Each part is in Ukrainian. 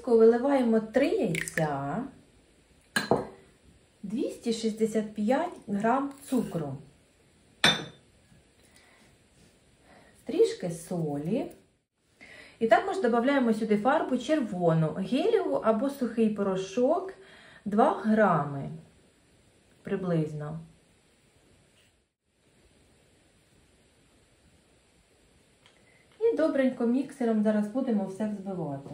миску виливаємо 3 яйця, 265 грам цукру, трішки солі. І також додаємо сюди фарбу червону, гелєву або сухий порошок 2 грами приблизно. І добренько міксером зараз будемо все взбивати.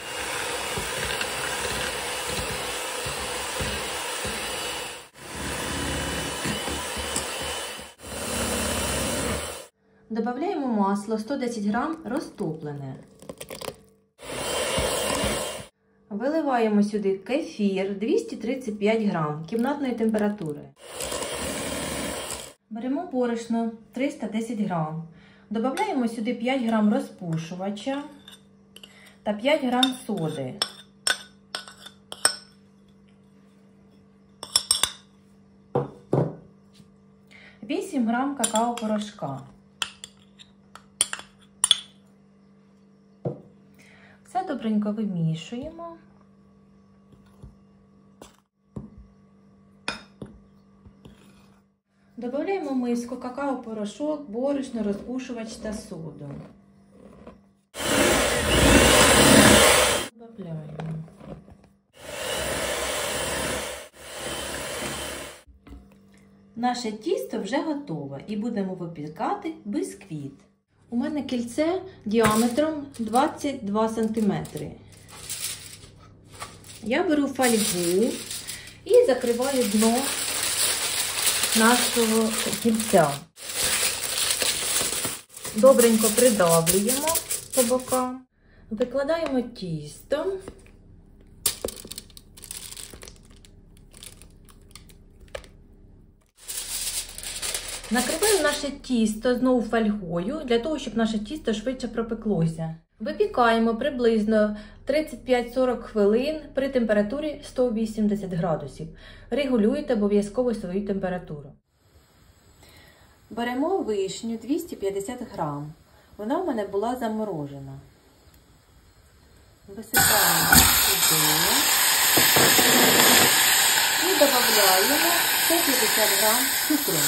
Додаємо масло 110 грам розтоплене. Виливаємо сюди кефір 235 грам кімнатної температури. Беремо борошно 310 грам. Додаємо сюди 5 грам розпушувача та 5 грам соди. Вісім грам какао-порошка. Все добренько вимішуємо. Додаємо в миску какао-порошок, борошно, розпушувач та соду. Додаємо. Наше тісто вже готове і будемо випікати бісквіт. У мене кільце діаметром 22 см. Я беру фольгу і закриваю дно нашого кільця. Добренько придавлюємо по бокам. Викладаємо тісто. Накриваю наше тісто знову фольгою, для того, щоб наше тісто швидше пропеклося. Випікаємо приблизно 35-40 хвилин при температурі 180 градусів. Регулюйте обов'язково свою температуру. Беремо вишню 250 грам. Вона в мене була заморожена. Висипаємо сюди і додаємо 150 грам цукру.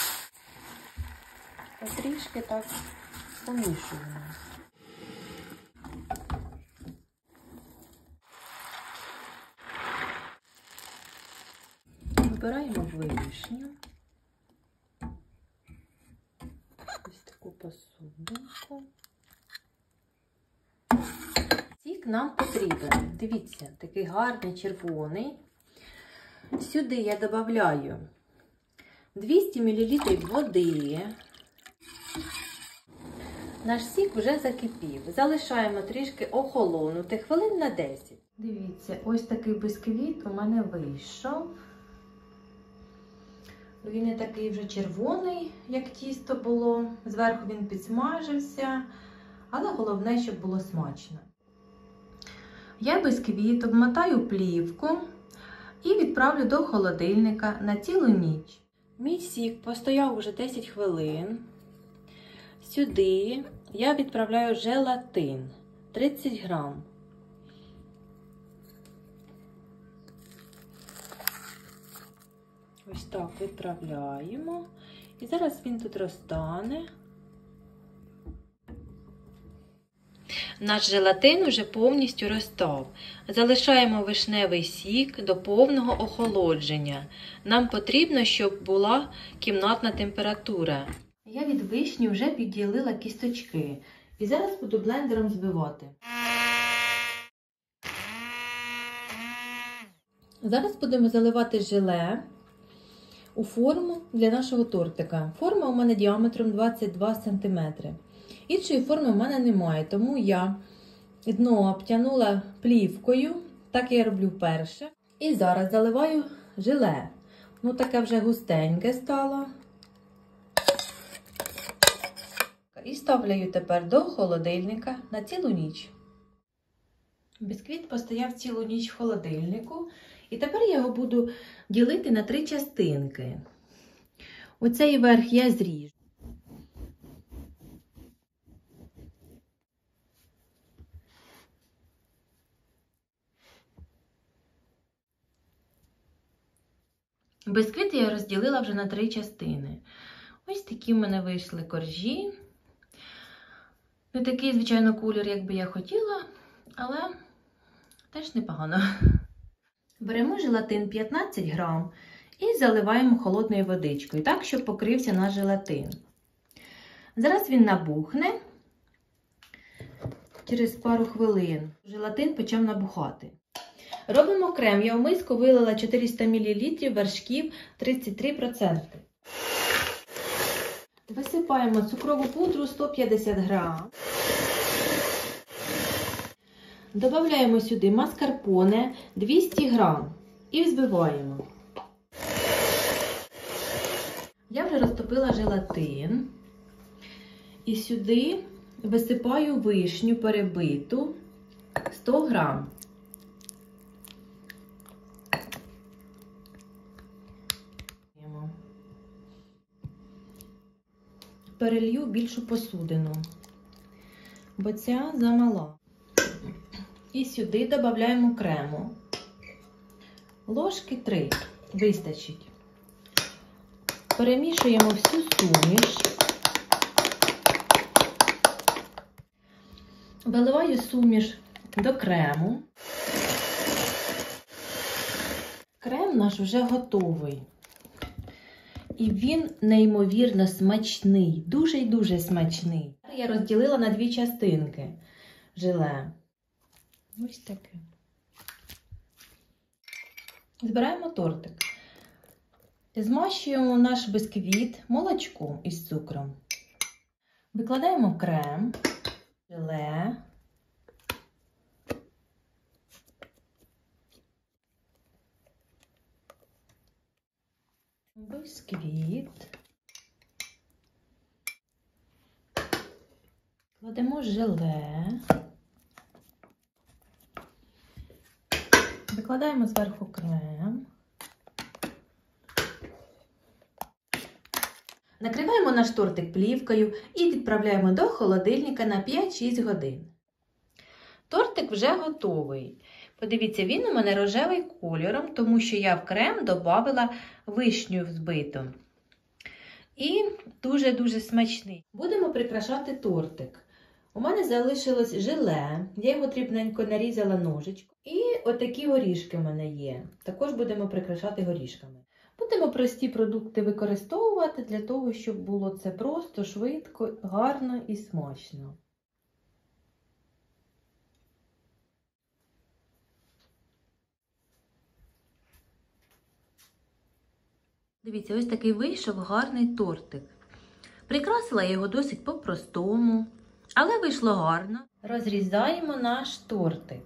Трішки так помішуємо. Вибираємо вишню. Ось таку посудинку. Сік нам потрібен. Дивіться, такий гарний червоний. Сюди я додаю 200 мл води. Наш сік вже закипів. Залишаємо трішки охолонути хвилин на 10. Дивіться, ось такий бісквіт у мене вийшов. Він не такий вже червоний, як тісто було. Зверху він підсмажився, але головне, щоб було смачно. Я бісквіт обмотаю плівку і відправлю до холодильника на цілу ніч. Мій сік постояв вже 10 хвилин. Сюди я відправляю желатин 30 грам. Ось так відправляємо. І зараз він тут розтане. Наш желатин вже повністю розтав. Залишаємо вишневий сік до повного охолодження. Нам потрібно, щоб була кімнатна температура. Я від вишні вже підділила кісточки. І зараз буду блендером збивати. Зараз будемо заливати желе у форму для нашого тортика. Форма у мене діаметром 22 см. Іншої форми в мене немає, тому я дно обтянула плівкою, так я роблю вперше. І зараз заливаю желе. Ну, таке вже густеньке стало. І ставлю тепер до холодильника на цілу ніч. Бісквіт постояв цілу ніч в холодильнику. І тепер я його буду ділити на 3 частинки. Оцей верх я зріжу. Бисквіти я розділила вже на 3 частини. Ось такі в мене вийшли коржі. Не такий, звичайно, колір, як би я хотіла, але теж непогано. Беремо желатин 15 грам і заливаємо холодною водичкою, так, щоб покрився наш желатин. Зараз він набухне. Через пару хвилин желатин почав набухати. Робимо крем. Я в миску вилила 400 мл вершків 33%. Висипаємо цукрову пудру 150 г. Додаємо сюди маскарпоне 200 г і взбиваємо. Я вже розтопила желатин і сюди висипаю вишню перебиту 100 г. Перелью більшу посудину, бо ця замала. І сюди додаємо крему. Ложки 3 вистачить. Перемішуємо всю суміш. Виливаю суміш до крему. Крем наш вже готовий. І він неймовірно смачний, дуже і дуже смачний. Я розділила на 2 частинки желе. Ось таке. Збираємо тортик. Змащуємо наш бисквіт молочком із цукром. Викладаємо крем, желе. Бисквіт. Кладемо желе. Викладаємо зверху крем. Накриваємо наш тортик плівкою і відправляємо до холодильника на 5-6 годин. Тортик вже готовий. Подивіться, він у мене рожевий кольором, тому що я в крем додавала вишню взбиту. І дуже-дуже смачний. Будемо прикрашати тортик. У мене залишилось желе, я його дрібненько нарізала ножичком. І отакі горішки в мене є. Також будемо прикрашати горішками. Будемо прості продукти використовувати для того, щоб було це просто, швидко, гарно і смачно. Дивіться, ось такий вийшов гарний тортик. Прикрасила я його досить по-простому, але вийшло гарно. Розрізаємо наш тортик.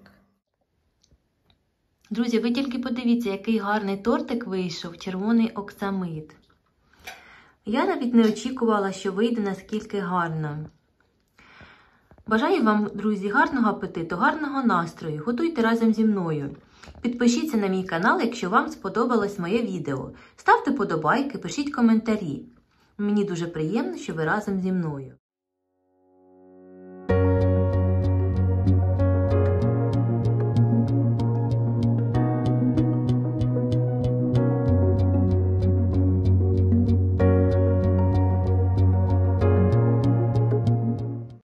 Друзі, ви тільки подивіться, який гарний тортик вийшов, червоний оксамит. Я навіть не очікувала, що вийде наскільки гарно. Бажаю вам, друзі, гарного апетиту, гарного настрою. Готуйте разом зі мною. Підпишіться на мій канал, якщо вам сподобалось моє відео. Ставте подобайки, пишіть коментарі. Мені дуже приємно, що ви разом зі мною.